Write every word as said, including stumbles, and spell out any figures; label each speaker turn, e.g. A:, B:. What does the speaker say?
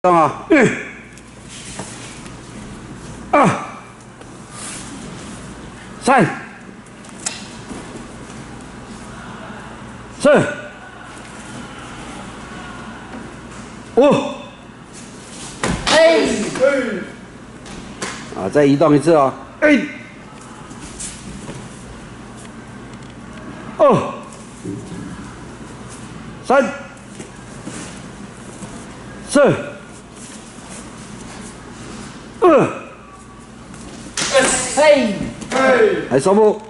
A: 啊，嗯，二，三，四，五，哎，啊，再移动一次哦，哎，二，三，四。 二，嘿，嘿，来收步。